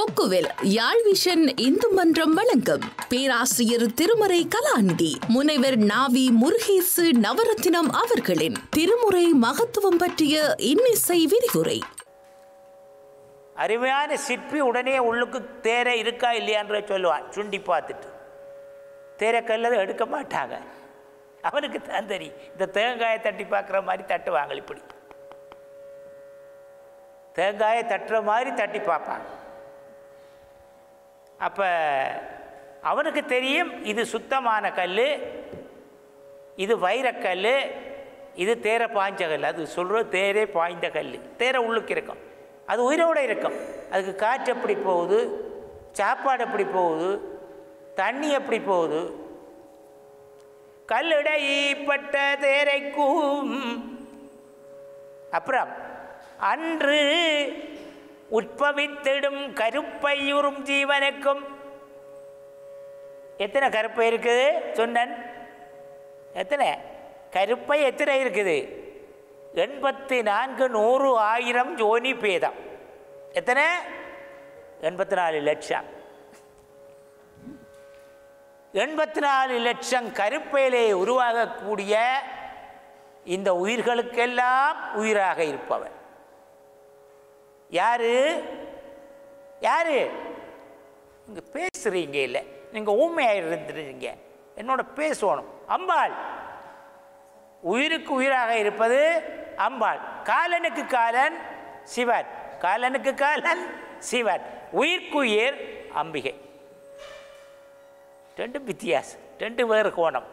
Kokkuvil Yarl vision இந்து மன்றம் வழங்கும் பேராசிரியர் திருமறை கலாநிதி முனைவர் நாவி முருகேசு நவரத்தினம் அவர்களின் திருமுறை மகத்துவம் பற்றிய இன்னிசை விரிவுரை. அருமையான சிற்பி உடனே உள்ளுக்கு தேரை இருக்கா இல்லையான்ற சொல்லுவான். சுண்டி பார்த்துட்டு தேரை கல்லதை எடுக்க மாட்டாங்க. அவனுக்கு தான் தெரியும். இந்த தேங்காயை தட்டி பார்க்குற மாதிரி தட்டுவாங்க. இப்படி தேங்காயை தட்டுற மாதிரி தட்டி பார்ப்பாங்க. அப்போ அவனுக்கு தெரியும் இது சுத்தமான கல், இது வைரக்கல், இது தேரை பாய்ஞ்ச கல். அது சொல்கிற தேரே பாய்ந்த கல். தேரை உள்ளுக்கு இருக்கும், அது உயிரோடு இருக்கும். அதுக்கு காற்று எப்படி போகுது, சாப்பாடு எப்படி போகுது, தண்ணி எப்படி போகுது. கல்லிடைப்பட்ட தேரைக்கும் அப்புறம் அன்று உற்பவித்திடும் கருப்பையுறும் ஜீவனுக்கும். எத்தனை கருப்பை இருக்குது சொன்னன்? எத்தனை கருப்பை எத்தனை இருக்குது? 84 100 1000 ஜோனி பேதம். எத்தனை? 84 லட்சம். 84 லட்சம் கருப்பையிலே உருவாகக்கூடிய இந்த உயிர்களுக்கெல்லாம் உயிராக இருப்பவர் யாரு? யாரு? இங்கே பேசுகிறீங்க இல்லை, நீங்கள் ஊமையாக இருந்துருங்க, என்னோட பேசணும். அம்பாள் உயிருக்கு உயிராக இருப்பது அம்பாள். காலனுக்கு காலன் சிவன், காலனுக்கு காலன் சிவன், உயிர்க்குயிர் அம்பிகை. ரெண்டு வித்தியாசம், ரெண்டு வேறு கோணம்.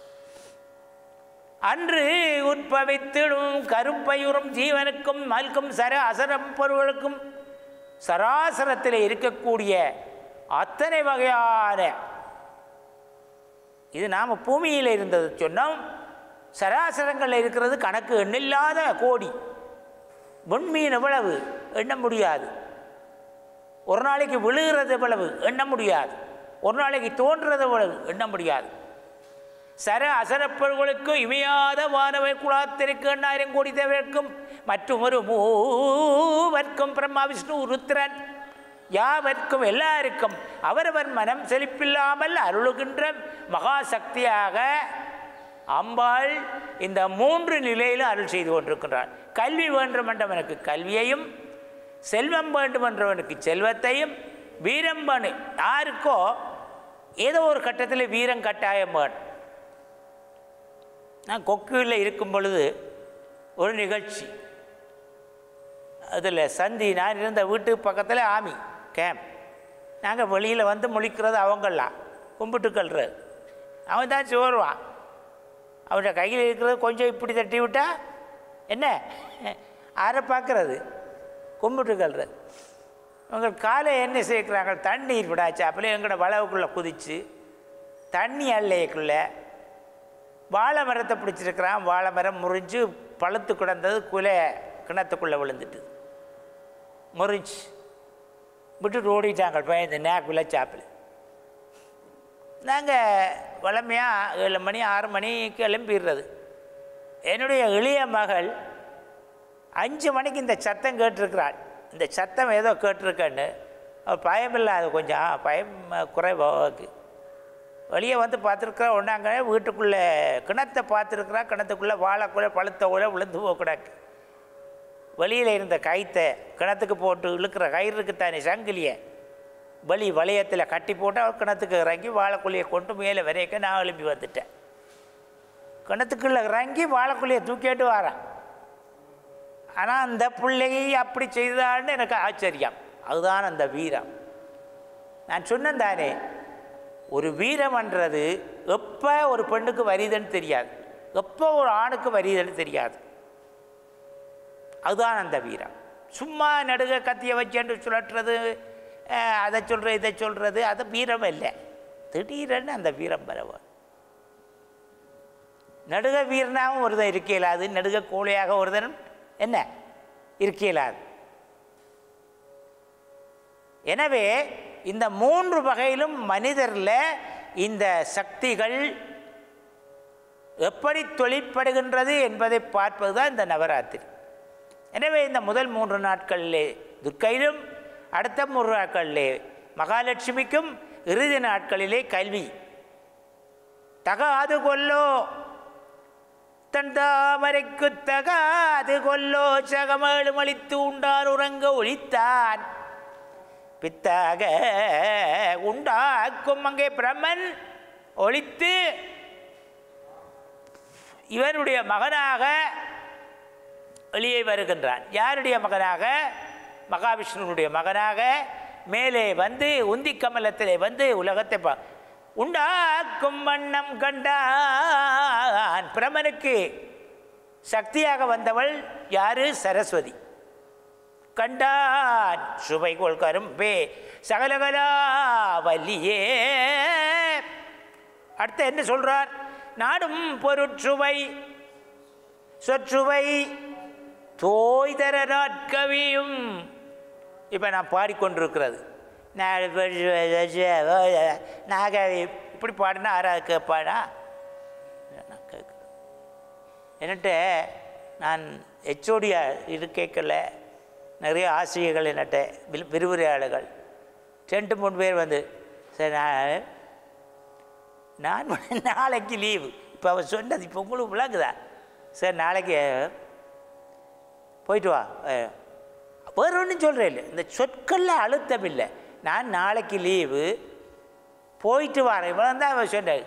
அன்று உற்பவித்திடும் கருப்பையுறும் ஜீவனுக்கும் மல்கும் அசரம் பொருள்களுக்கும் சராசரத்தில் இருக்கக்கூடிய அத்தனை வகையான, இது நாம் பூமியில் இருந்தது சொன்னோம். சராசரங்களில் இருக்கிறது கணக்கு எண்ணில்லாத கோடி. விண்மீன் எவ்வளவு எண்ண முடியாது. ஒரு நாளைக்கு விழுகிறது எவ்வளவு எண்ண முடியாது. ஒரு நாளைக்கு தோன்றது எவ்வளவு எண்ண முடியாது. அசரப்பொருள்களுக்கும் இமையாத வானவை குலாத்திற்கு 8000 கோடி தேவர்க்கும் மற்றும் ஒரு மூவர்க்கும் பிரம்மா விஷ்ணு ருத்ரன் யாவர்க்கும் எல்லாருக்கும் அவரவர் மனம் செழிப்பில்லாமல் அருளுகின்ற மகாசக்தியாக அம்பாள் இந்த 3 நிலையிலும் அருள் செய்து கொண்டிருக்கின்றார். கல்வி வேண்டுமென்றவனுக்கு கல்வியையும், செல்வம் வேண்டுமென்றவனுக்கு செல்வத்தையும், வீரம் வேணும். யாருக்கோ ஏதோ ஒரு கட்டத்தில் வீரம் கட்டாயம் வேணும். நான் கொக்குவில் இருக்கும் பொழுது ஒரு நிகழ்ச்சி, அதில் சந்தி, நான் இருந்த வீட்டு பக்கத்தில் ஆமி கேம்ப். நாங்கள் வெளியில் வந்து முழிக்கிறது அவங்களாம் கும்பிட்டுக்கல்றது. அவன் தான் சோறுவான். அவன் கையில் இருக்கிறது கொஞ்சம் இப்படி தட்டி விட்டா என்ன ஆரை பார்க்குறது, கும்பிட்டுக்கல்றது. அவங்க காலை என்ன சேர்க்குறாங்க, தண்ணீர் விடாச்சு. அப்போலே எங்களோட வளவுக்குள்ளே குதித்து தண்ணி அள்ளைக்குள்ளே வாழை மரத்தை பிடிச்சிருக்கிறான். வாழை மரம் முறிஞ்சு பழுத்து கிடந்தது, குலை கிணத்துக்குள்ளே விழுந்துட்டு முறிஞ்சு விட்டுட்டு ஓடிட்டாங்க பயந்து நேக்குள்ளே சாப்பில். நாங்கள் வளமையாக 7 மணி 6 மணிக்கு எழும்பிடுறது. என்னுடைய இளைய மகள் 5 மணிக்கு இந்த சத்தம் கேட்டிருக்கிறாள். இந்த சத்தம் ஏதோ கேட்டிருக்கேன்னு அவள் பயமில்லாது, கொஞ்சம் பயம் குறைவாக்கு வெளியே வந்து பார்த்துருக்குறா. ஒன்றாங்க வீட்டுக்குள்ளே கிணத்தை பார்த்துருக்குறா. கிணத்துக்குள்ளே வாழைக்குள்ளே பழுத்த கூட விழுந்து போக்கூடாது. வெளியில் இருந்த கயிற்றை கிணத்துக்கு போட்டு இழுக்கிற கயிறுக்கு தானே சங்கிலியை வெளி வளையத்தில் கட்டி போட்டு அவள் கிணத்துக்கு இறங்கி வாழைக்குள்ளியை கொண்டு மேலே வரைக்க நான் எழுப்பி வந்துட்டேன். கிணத்துக்குள்ளே இறங்கி வாழைக்குள்ளியை தூக்கிட்டு வாரான். ஆனால் அந்த பிள்ளையை அப்படி செய்தான்னு எனக்கு ஆச்சரியம். அதுதான் அந்த வீரம். நான் சொன்னேன் தானே, ஒரு வீரம்ன்றது எப்போ ஒரு பெண்ணுக்கு வரிதுன்னு தெரியாது, எப்போ ஒரு ஆணுக்கு வரிதுன்னு தெரியாது. அதுதான் அந்த வீரம். சும்மா நடுக கத்தியை வச்சேன்னு சுழற்றுறது, அதை சொல்கிறது இதை சொல்கிறது, அது வீரம் இல்லை. திடீரென்னு அந்த வீரம் பரவாயில்ல. நடுக வீரனாகவும் ஒருத்தன் இருக்க இயலாது, நடுக கோழையாக ஒருத்தன் என்ன இருக்க இயலாது. எனவே இந்த 3 வகையிலும் மனிதரில் இந்த சக்திகள் எப்படி தொழிற்படுகின்றது என்பதை பார்ப்பது தான் இந்த நவராத்திரி. எனவே இந்த முதல் 3 நாட்களிலே துர்க்கையிலும் அடுத்த 3 நாட்களிலே மகாலட்சுமிக்கும் இறுதி நாட்களிலே கல்வி. தகாது கொல்லோ தன் தாமரைக்கு தகாது கொல்லோ சகமேளும் அளித்து உண்டான் உறங்க ஒழித்தான் பித்தாக உண்டாக்கும் அங்கே பிரம்மன் ஒழித்து இவனுடைய மகனாக வெளியே வருகின்றான். யாருடைய மகனாக? மகாவிஷ்ணுனுடைய மகனாக மேலே வந்து உந்தி கமலத்திலே வந்து உலகத்தை உண்டாக்கும் வண்ணம் கண்டான். பிரமனுக்கு சக்தியாக வந்தவள் யாரு? சரஸ்வதி. கண்டான் சுவைகோள் கரும்பே சகலகலா வல்லியே. அடுத்து என்ன சொல்றார்? நாடும் பொருட்சுவை சொற்சுவை தோய்தர நாட்கவியும். இப்போ நான் பாடிக்கொண்டிருக்கிறது நாகவி இப்படி பாடினா ஆறாவது கேட்பாடா? நான் கேட்குறேன். என்னட்ட நான் ஹெச்ஓடியா இது கேட்கல, நிறைய ஆசிரியர்கள் என்னட்ட விரிவுரையாளர்கள் 2-3 பேர் வந்து சரி நான் நாளைக்கு லீவு. இப்போ அவர் சொன்னது இப்போ உங்களுக்கு விளங்குதா? சரி நாளைக்கு போயிட்டு வா. வேறு ஒன்றும் சொல்கிறேன் இல்லை, இந்த சொற்களில் அழுத்தம் இல்லை. நான் நாளைக்கு லீவு போயிட்டு வரேன், இவ்வளோ தான் அவர் சொன்னார்.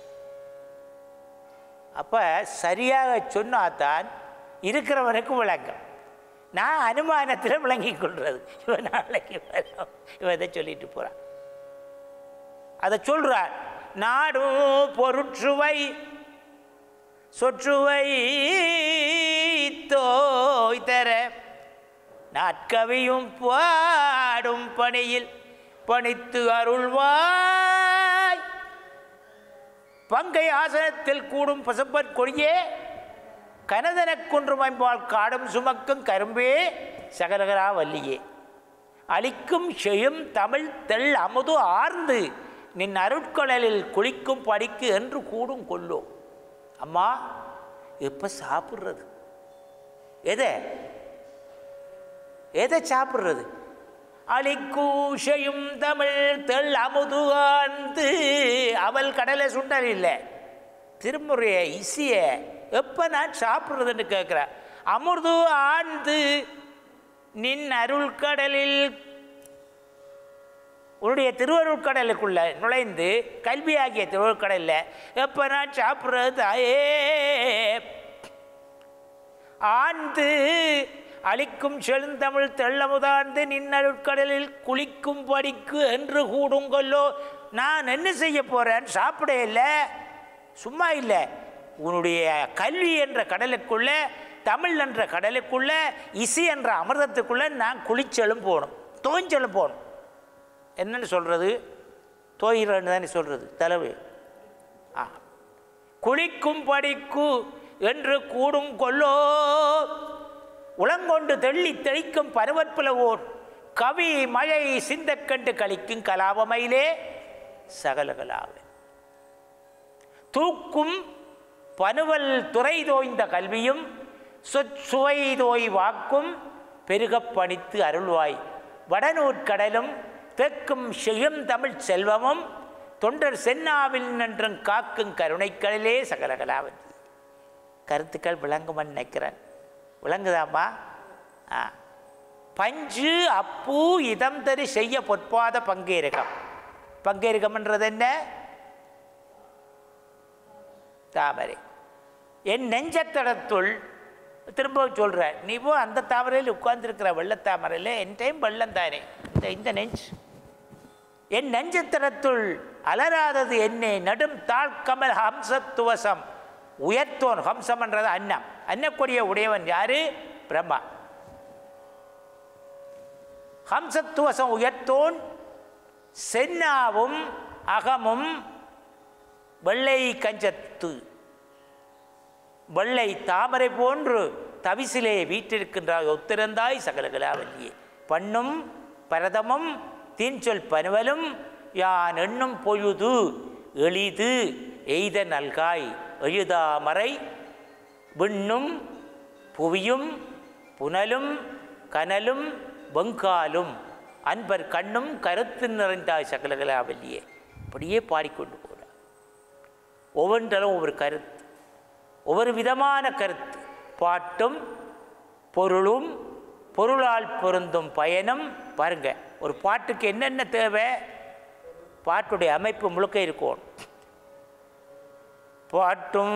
அப்போ சரியாக சொன்னாதான் இருக்கிறவனுக்கு விளக்கம். நான் அனுமானத்தில் விளங்கி கொள்வது. இவன் நாளைக்கு இவன் இதை சொல்லிட்டு போகிறான். அதை சொல்கிறார். நாடும் பொருட்சுவை சொற்றுவை தோய் தர நாட்கவியும் பாடும் பணியில் பணித்து அருள்வாய். பங்கை ஆசனத்தில் கூடும் பசுப்பற் கொடியே கனதனக் குன்றும் ஐம்பால் காடும் சுமக்கும் கரும்பே சகலகலா வல்லியே. அளிக்கும் செய்யும் தமிழ் தெள் அமுது ஆர்ந்து நின் அருட்கடலில் குளிக்கும் படிக்கு என்று கூடும் கொள்ளோ. அம்மா இப்போ சாப்பிட்றது எதை சாப்பிட்றது? அளிக்கூஷையும் தமிழ் தெள் அமுது ஆர்ந்து. அவள் கடலை சுண்டல் இல்லை, திருமுறைய இசைய எப்போ நான் சாப்பிட்றதுன்னு கேட்குறா. அமுது ஆழ்ந்து நின் அருள்கடலில் உன்னுடைய திருவருட்கடலுக்குள்ள நுழைந்து கல்வியாகிய திருவருட்கடலில் எப்போ நான் சாப்பிட்றது தாயே? ஆழ்ந்து அளிக்கும் செழுந்தமிழ் தெள்ளமுதார்ந்து நின்னருட்கடலில் குளிக்கும் படிக்கு என்று கூடுங்கொல்லோ. நான் என்ன செய்ய போகிறேன்? சாப்பிட இல்லை, சும்மா இல்லை. உன்னுடைய கல்வி என்ற கடலுக்குள்ள, தமிழ் என்ற கடலுக்குள்ள, இசை என்ற அமிர்தத்துக்குள்ளே நான் குளிச்சலும் போகணும், தோஞ்சலும் போகணும். என்னன்னு சொல்கிறது? தோயிறன்னு தானே சொல்கிறது தலைவு. குளிக்கும் படிக்கு என்று கூடும் கொல்லோ. உளங்கொண்டு தெள்ளி தெளிக்கும் பருவற்புலவோர் கவி மழை சிந்தக்கண்டு கழிக்கும் கலாபமையிலே சகலகலாவே. தூக்கும் பனுவல் துறை தோய்ந்த கல்வியும் சொற்சுவை தோய் வாக்கும் பெருகப் பணித்து அருள்வாய். வடநூற்கடலும் தெற்கும் செய்யும் தமிழ் செல்வமும் தொண்டர் சென்னாவில் நின்றும் காக்கும் கருணைக்கடலே சகலகலாவதி. கருத்துக்கள் விளங்குமன்னு நினைக்கிறேன். விளங்குதாம்மா? பஞ்சு அப்பு இதம் தரு செய்ய பொற்பாத பங்கேருகம். பங்கேருகம்ன்றது என்ன? தாமரை. என் நெஞ்சத்தடத்துள் திரும்ப சொல்கிற, நீ போ அந்த தாமரையில் உட்கார்ந்துருக்கிற வெள்ளத்தாமரையில் என் டைம் வெள்ளம் தானே இந்த நெஞ்சு. என் நெஞ்சத்தடத்துள் அலராதது என்னை நடும் தாழ்கமல் ஹம்சத்துவசம் உயர்த்தோன். ஹம்சம் என்றது அன்னம், அன்னக்கூடிய உடையவன் யாரு? பிரம்மா. ஹம்சத்துவசம் உயர்த்தோன் சென்னாவும் அகமும் வெள்ளை கஞ்சத்து வெள்ளை தாமரை போன்று தவிசிலே வீற்றிருக்கின்றாய் ஒத்திருந்தாய் சகலகலாவல்லியே. பண்ணும் பரதமும் தீன்சொல் பனுவலும் யான் எண்ணும் பொழுது எளிது எய்த நல்காய். எழுதாமறை விண்ணும் புவியும் புனலும் கனலும் வெங்காலும் அன்பர் கண்ணும் கருத்து நிறைந்தாய் சகலகலாவல்லியே. அப்படியே பாடிக்கொண்டு போகிறார். ஒவ்வொன்றும் ஒவ்வொரு கருத்து, ஒவ்வொரு விதமான கருத்து. பாட்டும் பொருளும் பொருளால் பொருந்தும் பயனும். பாருங்க, ஒரு பாட்டுக்கு என்னென்ன தேவை? பாட்டுடைய அமைப்பு முழுக்க இருக்கும். பாட்டும்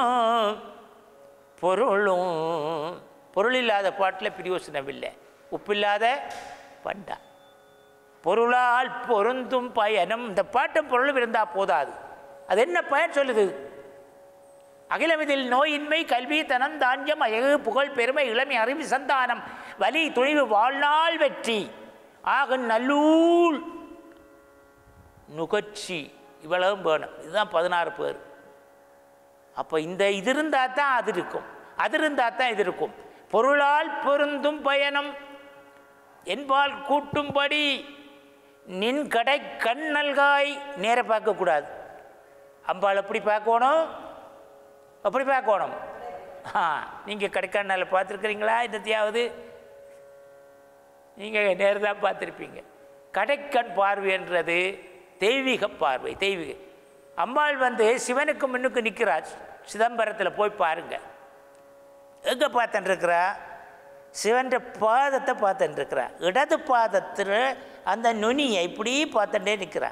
பொருளும். பொருள் இல்லாத பாட்டில் பிரயோசனம் இல்லை. உப்பில்லாத பண்டா. பொருளால் பொருந்தும் பயனும். இந்த பாட்டும் பொருளும் இருந்தால் போதாது. அது என்ன பயன் சொல்லுது? அகிலமிதில் நோயின்மை கல்வி தனம் தாஞ்சம் அழகு புகழ் பெருமை இளமை அறிவு சந்தானம் வலி துணிவு வாழ்நாள் வெற்றி ஆகும் நல்லூல் நுகர்ச்சி. இவ்வளவும் வேணும். இதுதான் 16 பேர். அப்போ இது இருந்தால் தான் அது இருக்கும், அது இருந்தால் தான் இது இருக்கும். பொருளால் பொருந்தும் பயணம் என்பால் கூட்டும்படி நின் கடை கண் நல்காய். நேர பார்க்கக்கூடாது. அம்பாள் எப்படி பார்க்கணும்? அப்படி பார்க்கணும். நீங்கள் கடைக்கானால பார்த்துருக்குறீங்களா? இந்த நீங்கள் நேர்தான் பார்த்துருப்பீங்க. கடைக்கண் பார்வைன்றது தெய்வீக பார்வை. தெய்வீக அம்பாள் சிவனுக்கு முன்னுக்கு நிற்கிறார். சிதம்பரத்தில் போய் பாருங்க. எங்கே பார்த்துட்டுருக்கிறா? சிவன் பாதத்தை பார்த்துட்டுருக்கிறா. இடது பாதத்தில் அந்த நுனியை இப்படி பார்த்துட்டே நிற்கிறா.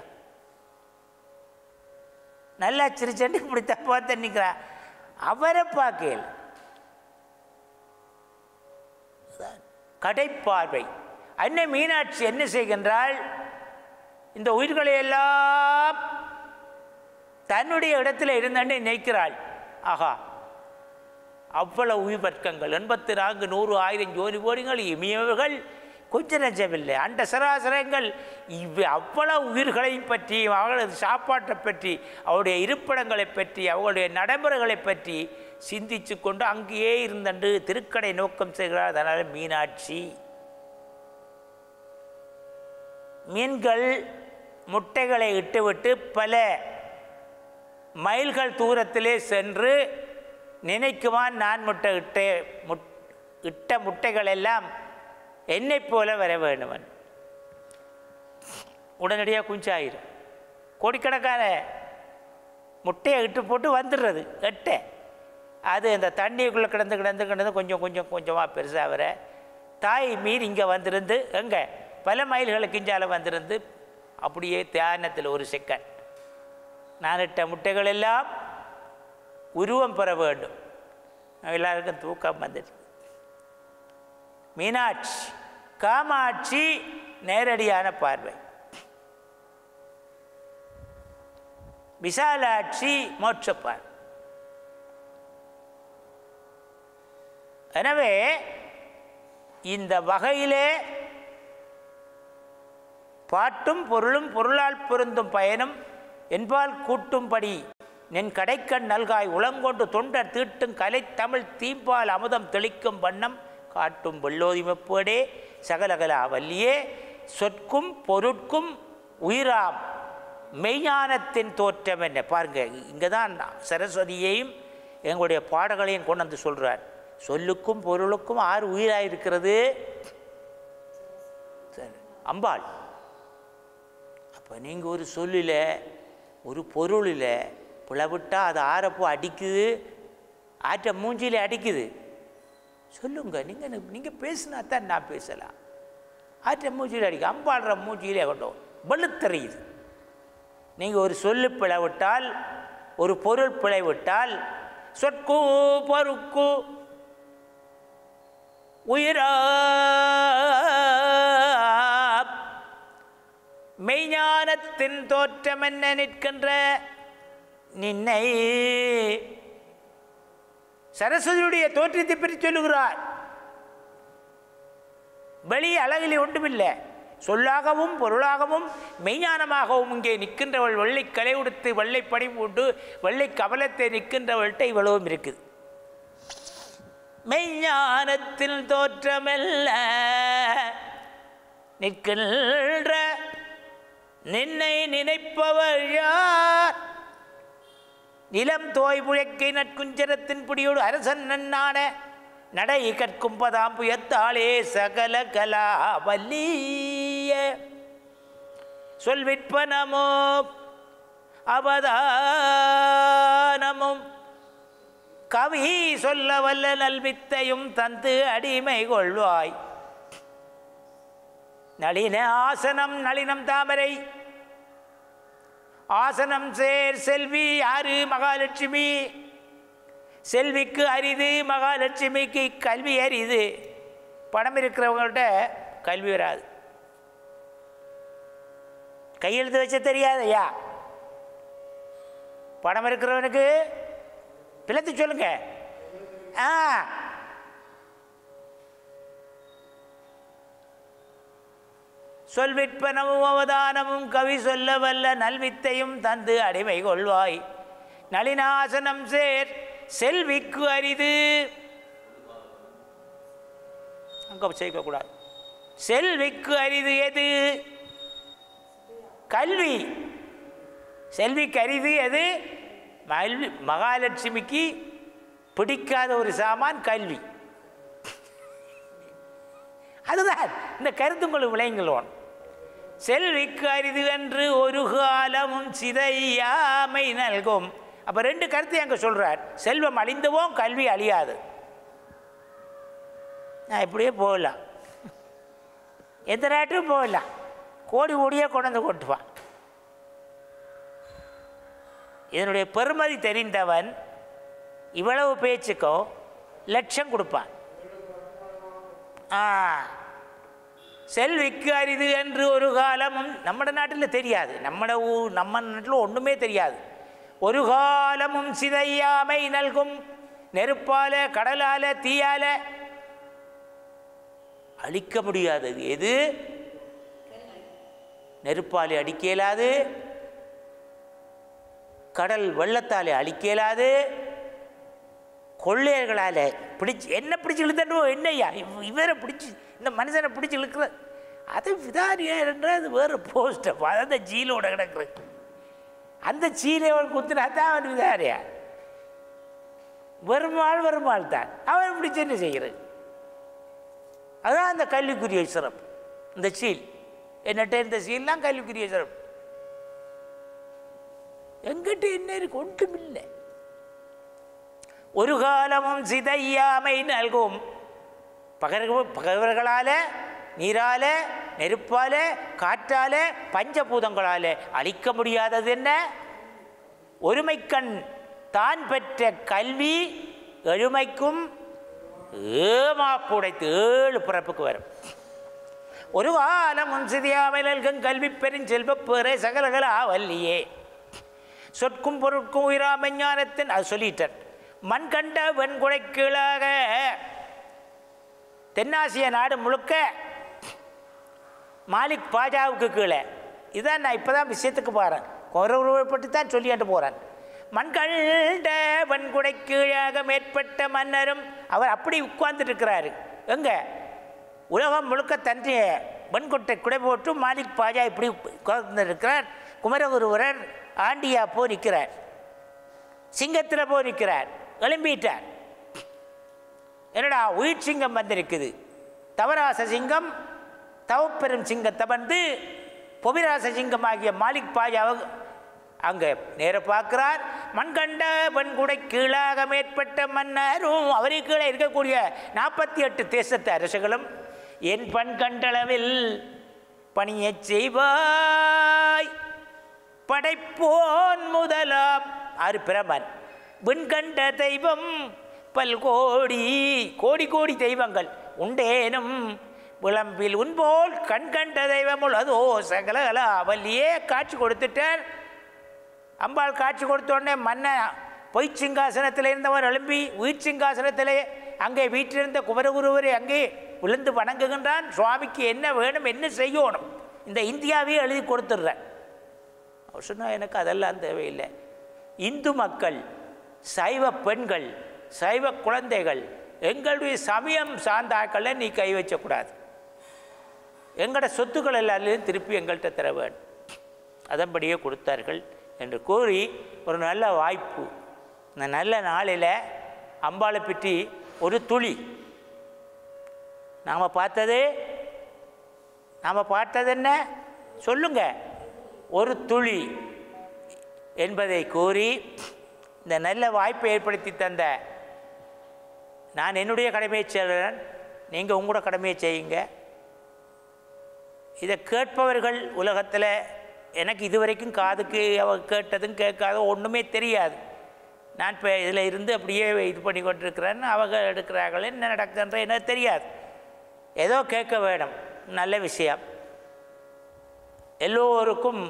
நல்லா சிரிச்சண்டு இப்படித்தான் பார்த்து நிற்கிறா. அவரை பார்க்கல. கடைப்பார்வை. அன்னை மீனாட்சி என்ன செய்கின்றாள்? இந்த உயிர்களை எல்லாம் தன்னுடைய இடத்துல இருந்தே நினைக்கிறாள். ஆகா, அவ்வளவு உயிர் வர்க்கங்கள் 84 100 1000 ஜோதி கோடிகள் இமையவர்கள் கொஞ்சம் நஞ்சமில்லை. அண்ட சராசரங்கள் அவ்வளவு உயிர்களையும் பற்றி, அவர்களது சாப்பாட்டை பற்றி, அவருடைய இருப்பிடங்களை பற்றி, அவர்களுடைய நடைமுறைகளை பற்றி சிந்தித்து கொண்டு அங்கேயே இருந்தன்று திருக்கடை நோக்கம் செய்கிறார். அதனால் மீனாட்சி. மீன்கள் முட்டைகளை இட்டுவிட்டு பல மைல்கள் தூரத்திலே சென்று நினைக்குவான், நான் இட்ட முட்டைகள் எல்லாம் என்னை போல வர வேண்டுவன். உடனடியாக குஞ்சாயிரும். கோடிக்கணக்கான முட்டையை இட்டு போட்டு வந்துடுறது எட்டை. அது அந்த தண்ணிக்குள்ளே கிடந்து கொஞ்சம் கொஞ்சமாக பெருசாக வர தாய் மீன் இங்கே வந்திருந்து எங்கே பல மைல்களுக்கு இஞ்சால வந்திருந்து அப்படியே தியானத்தில் ஒரு செகண்ட் நான் இட்ட முட்டைகள் எல்லாம் உருவம் பெற வேண்டும். எல்லாருக்கும் தூக்கம் வந்துடுது. மீனாட்சி. காமாட்சி நேரடியான பார்வை. விசாலாட்சி மோட்சப்பார். எனவே இந்த வகையிலே பாட்டும் பொருளும் பொருளால் பொருந்தும் பயனும் என்பால் கூட்டும்படி நின் கடைக்கண் நல்காய் உளங்கொண்டு தொண்டர் தீட்டும் கலை தமிழ் தீம்பால் அமுதம் தெளிக்கும் வண்ணம் காட்டும் வெள்ளோதிமப்போடே சகலகலா வல்லியே சொற்கும் பொருட்கும் உயிராம் மெய்ஞானத்தின் தோற்றம் என்ன. பாருங்க, இங்கே தான் சரஸ்வதியையும் எங்களுடைய பாடங்களையும் கொண்டு வந்து சொல்கிறார். சொல்லுக்கும் பொருளுக்கும் 6 உயிராக இருக்கிறது அம்பாள். அப்போ நீங்கள் ஒரு சொல்லில் ஒரு பொருளில் பிளவிட்டால் அது ஆறப்போ அடிக்குது, ஆற்ற மூஞ்சியில் அடிக்குது. சொல்லுங்க, நீங்கள் பேசினா தான் நான் பேசலாம். ஆற்ற மூஞ்சியில் அடிக்க அம்பாடுற மூஞ்சியிலே கொண்டோம் வெளுத்தறியுது. நீங்கள் ஒரு சொல்லு பிளவிட்டால், ஒரு பொருள் பிளவிட்டால் சொற்கு பொறுக்கு உயிரா மெய்ஞானத்தின் தோற்றம் என்ன நிற்கின்ற நின்னை. சரஸ்வதியுடைய தோற்றத்தை பற்றி சொல்லுகிறார். வெளி அழகிலே ஒன்றுமில்லை. சொல்லாகவும் பொருளாகவும் மெய்ஞானமாகவும் இங்கே நிற்கின்றவள் வெள்ளை கலை உடுத்து வெள்ளை படி போட்டு வெள்ளை கவலத்தை நிற்கின்றவள்கிட்ட இவ்வளவும் இருக்குது. மெய்ஞானத்தில் தோற்றமல்ல நிற்கின்ற நின்னை நினைப்பவர் யார்? நிலம் தோய் புழைக்கை நற்குஞ்சரத்தின் புடியோடு அரசன் நன்னான நடை கற்கும் பதாம் புயத்தாளே சகல கலா வல்லியே. வல்லிய சொல் விற்பனமோ அவதானமும் கவி சொல்ல வல்ல நல்வித்தையும் தந்து அடிமை கொள்வாய். நளின ஆசனம் நளினம் தாமரை ஆசனம் சேர் செல்வி யாரு மகாலட்சுமி. செல்விக்கு அரிது, மகாலட்சுமிக்கு கல்வி அரிது. பணம் இருக்கிறவங்கள்ட்ட கல்வி வராது. கையெழுத்து வச்ச தெரியாது ஐயா. பணம் இருக்கிறவனுக்கு பிளத்து சொல்லுங்க. சொல் விற்பனமும் அவதானமும் கவி சொல்ல வல்ல நல்வித்தையும் தந்து அடிமை கொள்வாய். நளினாசனம் சேர் செல்விக்கு அரிது. அங்க சேர்க்கக்கூடாது. செல்விக்கு அரிது எது? கல்வி. செல்விக்கு அரிது எது? மகாலட்சுமிக்கு பிடிக்காத ஒரு சாமான் கல்வி. அதுதான் இந்த கருத்து உங்களுக்கு விளையுங்களோன். செல்விக்கு அரிது என்று ஒரு காலமும் சிதையாமை நல்கும். அப்போ ரெண்டு கருத்து அங்கே சொல்கிறார். செல்வம் அழிந்துவோம், கல்வி அழியாது. நான் இப்படியே போகலாம், எந்த நாட்டும் போகலாம். கோடி கோடியாக கொண்டு கொட்டுவான். இதனுடைய பெருமதி தெரிந்தவன் இவ்வளவு பேச்சுக்கும் லட்சம் கொடுப்பான். செல்விக்கு அரிது என்று ஒரு காலமும் நம்ம நாட்டில் தெரியாது. நம்ம நாட்டில் ஒன்றுமே தெரியாது. ஒரு காலமும் சிதையாமை நல்கும். நெருப்பால, கடலால, தீயால அழிக்க முடியாதது எது? நெருப்பாலே அடிக்க இயலாது, கடல் வெள்ளத்தாலே அழிக்க இயலாது, கொள்ளையர்களால் பிடிச்சி என்ன பிடிச்சி இழுத்தோ என்னையா இவரை பிடிச்சி இந்த மனுஷனை பிடிச்சி இழுக்கிற அது விதாரியா என்றால் அது வேறு போஸ்ட்டை அந்த சீலோட கிடக்குறது. அந்த சீலை அவன் குத்துனா தான் அவன் விதாரியா. வருமாள் தான் அவன் பிடிச்சி என்ன செய்கிறது? அதுதான் அந்த கல்விக்குரிய சிறப்பு. இந்த சீல் என்னட்ட இந்த சீல்லாம் கல்விக்குரிய சிறப்பு. எங்கிட்ட என்ன இருக்கு? ஒன்றுமில்லை. ஒரு காலமும் சிதையாமை நல்கும். பகைவர்களால, நீரால, நெருப்பால, காற்றால, பஞ்சபூதங்களால அழிக்க முடியாதது என்ன? ஒருமைக்கண் தான் பெற்ற கல்வி எழுமைக்கும் ஏமாப்புடைத்து 7 பிறப்புக்கு வரும். ஒரு காலமும் சிதையாமை நல்கும் கல்வி பெருஞ்செல்வ பெற சகலகல வல்லியே. சொற்கும் பொருட்கும் உயிராமை ஞானத்தின் அது சொல்லிட்டார். மண் கண்ட வெண்குடை கீழாக தென்னாசிய நாடு முழுக்க மாலிக் பாஜாவுக்கு கீழே. இதான் நான் இப்போ தான் விஷயத்துக்கு போகிறேன். குறவுப்பட்டு தான் சொல்லிட்டு போகிறேன். மண் கண்ட வெண்குடை கீழாக மேற்பட்ட மன்னரும் அவர் அப்படி உட்கார்ந்துட்டு இருக்கிறாரு. எங்கே உலகம் முழுக்க தன்னுடைய வெண்கொட்டை குடை போட்டு மாலிக் பாஜா இப்படி உட்கார்ந்து இருக்கிறார். குமரகுருவரர் ஆண்டியா போ நிற்கிறார், சிங்கத்தில் போ நிற்கிறார், எழும்பிட்டார். என்னடா உயிர் சிங்கம் வந்திருக்குது. தவராச சிங்கம் தவப்பெரும் சிங்கத்தை வந்து பொபிராச சிங்கம் ஆகிய மாலிக் பாஜாவை அங்கே நேர பார்க்கிறார். மண்கண்ட வெண்குடை கீழாக மேற்பட்ட மன்னரும் அவருக்கு கீழே இருக்கக்கூடிய 48 தேசத்து அரசுகளும் என் பண் கண்டளவில் பணிய செய்வாய். படைப்போன் முதலாம் 6 பிரமன் விண்கண்ட தெய்வம் பல்கோடி கோடி கோடி தெய்வங்கள் உண்டேனும் விளம்பில் உன்போல் கண்கண்ட தெய்வம் உள்ளதோ சகலகலா வல்லியே. காட்சி கொடுத்துட்டார். அம்பாள் காட்சி கொடுத்தோடனே மன்னன் பொய் சிங்காசனத்தில் இருந்தவர் எழும்பி உயிர் சிங்காசனத்திலே அங்கே வீட்டிலிருந்த குமரகுருவரை அங்கே விழுந்து வணங்குகின்றான். சுவாமிக்கு என்ன வேணும், என்ன செய்யணும், இந்த இந்தியாவையே எழுதி கொடுத்துட்றேன். அவர் சொன்னால் எனக்கு அதெல்லாம் தேவையில்லை. இந்து மக்கள், சைவ பெண்கள், சைவ குழந்தைகள், எங்களுடைய சமயம் சார்ந்த ஆட்களை நீ கை வச்சக்கூடாது. எங்களோட சொத்துக்கள் எல்லாத்தையும் திருப்பி எங்கள்கிட்ட தர வேண்டும். அதன்படியே கொடுத்தார்கள் என்று கூறி ஒரு நல்ல வாய்ப்பு. இந்த நல்ல நாளில் அம்பாளை பற்றி ஒரு துளி நாம் பார்த்தது நாம் பார்த்தது என்ன சொல்லுங்க, ஒரு துளி என்பதை கூறி இந்த நல்ல வாய்ப்பை ஏற்படுத்தி தந்த நான் என்னுடைய கடமையை செய்கிறேன், நீங்கள் உங்களோட கடமையை செய்யுங்க. இதை கேட்பவர்கள் உலகத்தில் எனக்கு இதுவரைக்கும் காதுக்கு கேட்டதும் கேட்காதோ ஒன்றுமே தெரியாது. நான் இப்போ இதில் இருந்து அப்படியே இது பண்ணி கொண்டிருக்கிறேன்னு அவங்க எடுக்கிறார்கள், என்ன நடக்குதுன்ற எனக்கு தெரியாது. ஏதோ கேட்க வேணும், நல்ல விஷயம். எல்லோருக்கும்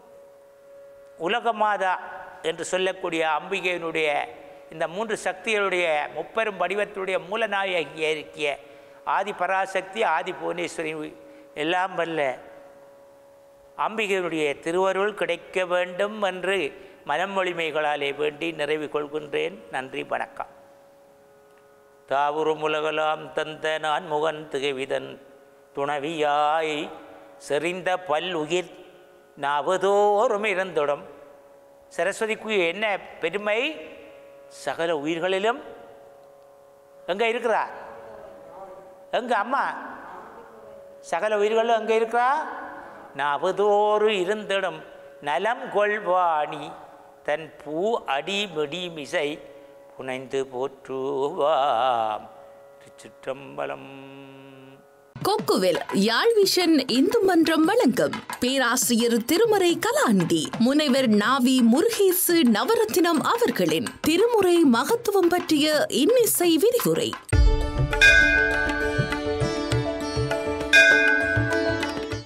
உலகமாதா என்று சொல்லக்கூடிய அம்பிகையினுடைய இந்த 3 சக்திகளுடைய முப்பெரும் வடிவத்தினுடைய மூலநாயகியாக இருக்கிய ஆதி பராசக்தி ஆதி புவனேஸ்வரி எல்லாம் வல்ல அம்பிகையினுடைய திருவருள் கிடைக்க வேண்டும் என்று மனமொழிமைகளாலே வேண்டி நிறைவு கொள்கின்றேன். நன்றி, வணக்கம். தாவுறும் உலகலாம் தந்த நான் முகன் திகவிதன் துணவியாய் செறிந்த பல் உயிர் நாவதோறும் இருந்துடும். சரஸ்வதிக்கு என்ன பெருமை, சகல உயிர்களிலும் எங்கே இருக்கிறா? எங்கே அம்மா? சகல உயிர்களும் எங்கே இருக்கிறா? நாவதோறு இருந்திடும் நலம் கொள்வாணி தன் பூ அடி மெடிமிசை புனைந்து போற்றுவாம். திருச்சிற்றம்பலம். கொக்குவில் யாழ் விஷன் இந்து மன்றம் வழங்கும் பேராசிரியர் திருமறை கலாநிதி முனைவர் நாவி முருகேசு நவரத்தினம் அவர்களின் திருமுறை மகத்துவம் பற்றிய இன்னிசை விரிவுரை.